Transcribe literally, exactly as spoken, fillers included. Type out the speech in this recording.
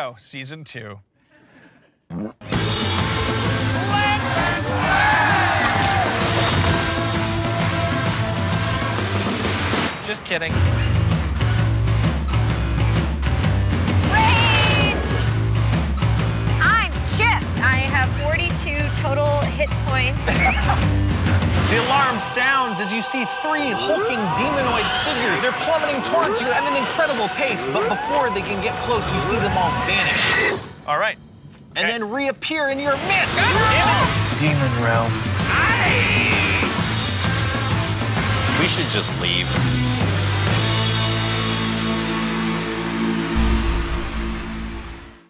go, season two. Just kidding. Rage! I'm Chip. I have forty-two total hit points. The alarm sounds as you see three hulking demonoid figures. They're plummeting towards you at an incredible pace, but before they can get close, you see them all vanish. All right. And okay. then reappear in your midst. Demon realm. We should just leave.